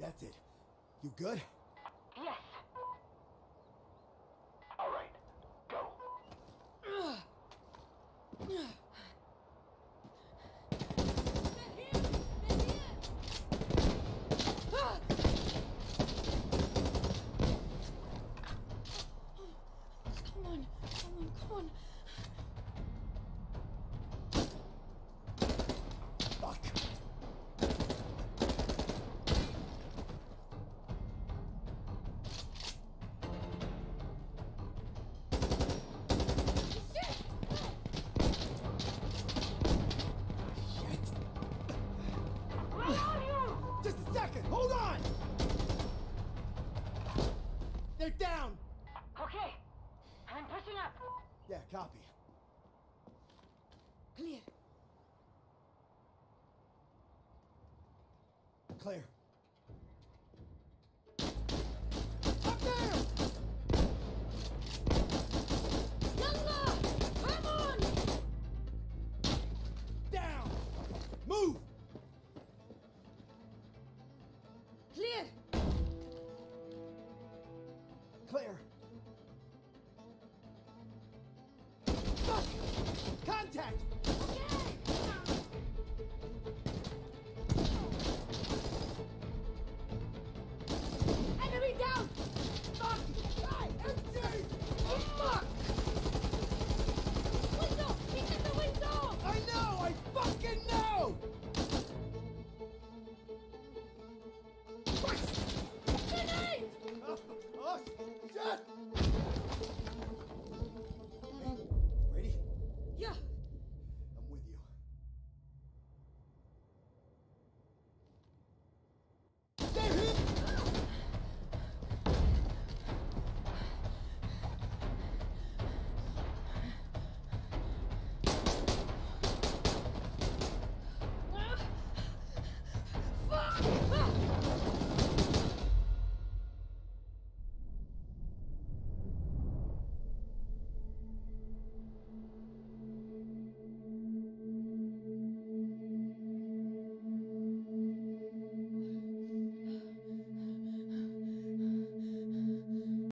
That's it. You good? Yes. All right. Go. Come on. Fuck. Just a second! Hold on! They're down! Okay. I'm pushing up. Yeah, copy. Clear. Clear. Up there! Yalla! Come on! Down! Move!